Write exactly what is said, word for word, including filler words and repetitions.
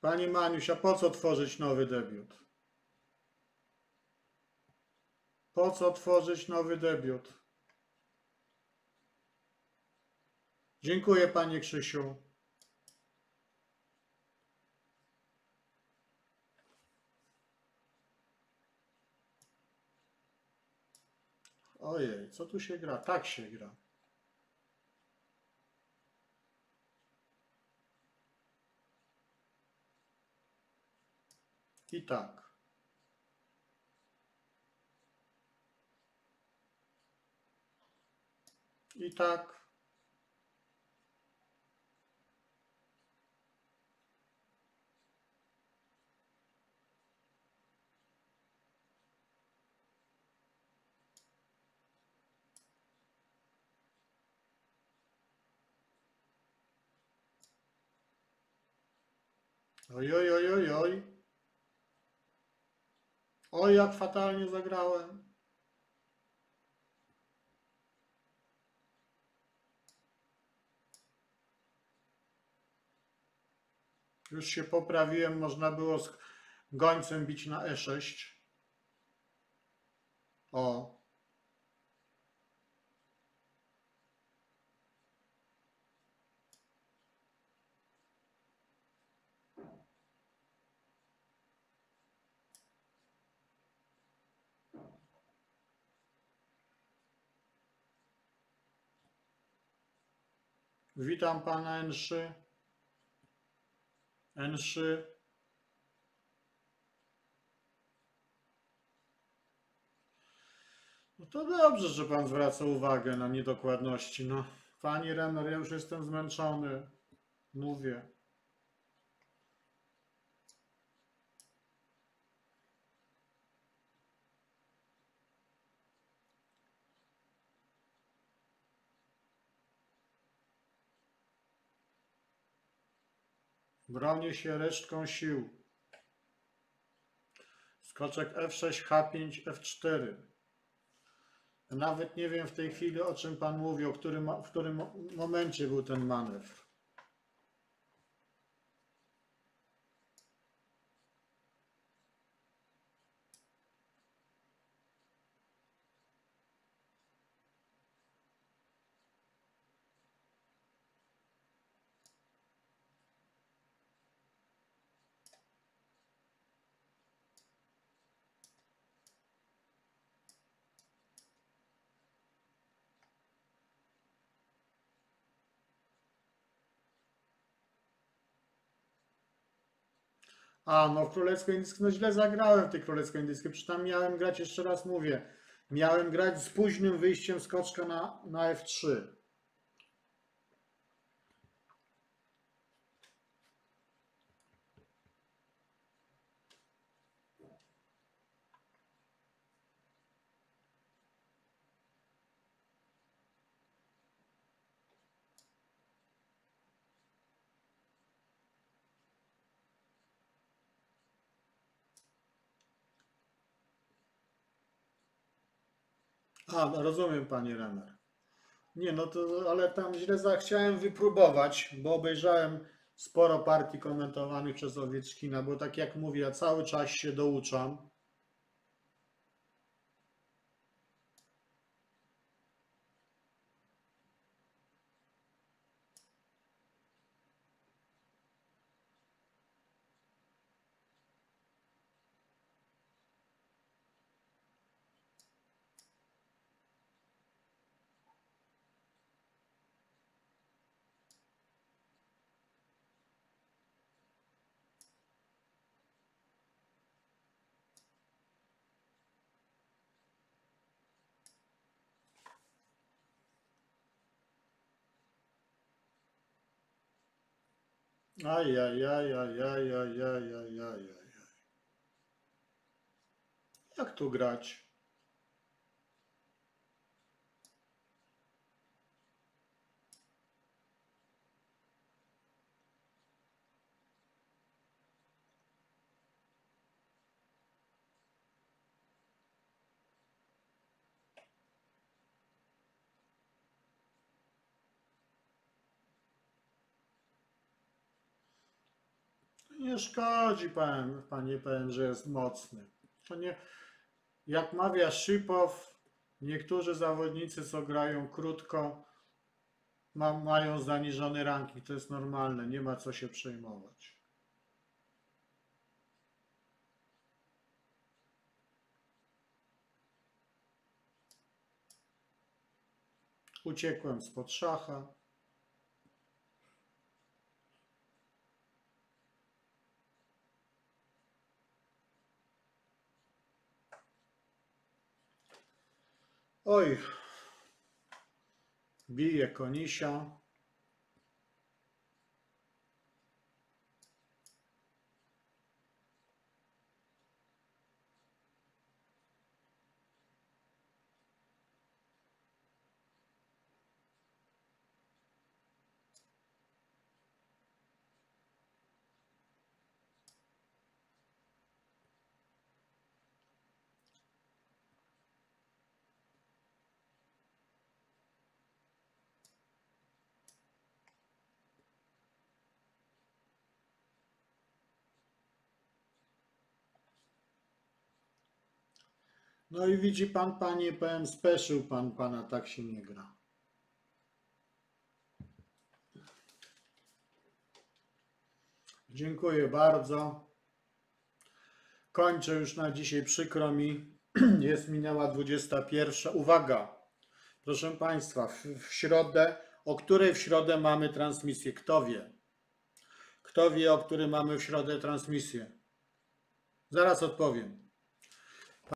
Pani Maniusia, po co tworzyć nowy debiut? Po co tworzyć nowy debiut? Dziękuję Pani Krzysiu. Ojej, co tu się gra? Tak się gra. I tak. I tak. Oj, oj, oj, oj, oj. Oj, jak fatalnie zagrałem. Już się poprawiłem, można było z gońcem bić na e sześć. O. Witam Pana en trzy. en trzy. No to dobrze, że Pan zwraca uwagę na niedokładności. No, Pani Renner, ja już jestem zmęczony. Mówię. Bronię się resztką sił. Skoczek f sześć, h pięć, f cztery. Nawet nie wiem w tej chwili, o czym Pan mówi, o którym, w którym momencie był ten manewr. A, no w królewsko-indyjskim, no źle zagrałem w tej królewsko-indyjskiej, przecież tam miałem grać, jeszcze raz mówię, miałem grać z późnym wyjściem skoczka na, na f trzy. A, no rozumiem Pani Renner. Nie, no to, ale tam źle za, chciałem wypróbować, bo obejrzałem sporo partii komentowanych przez Owieczkina, bo tak jak mówię, ja cały czas się douczam. Aj, aj, aj, aj, aj, aj, aj, aj, aj, aj. Jak tu grać? Nie szkodzi, pan, panie powiem, że jest mocny. To nie, jak mawia Szypow, niektórzy zawodnicy, co grają krótko, ma, mają zaniżony ranking. To jest normalne, nie ma co się przejmować. Uciekłem spod szacha. Oj, bije Konisia. No i widzi pan, panie, powiem, speszył pan pana, tak się nie gra. Dziękuję bardzo. Kończę już na dzisiaj, przykro mi. Jest minęła dwudziesta pierwsza. Uwaga, proszę państwa, w, w środę, o której w środę mamy transmisję? Kto wie? Kto wie, o której mamy w środę transmisję? Zaraz odpowiem.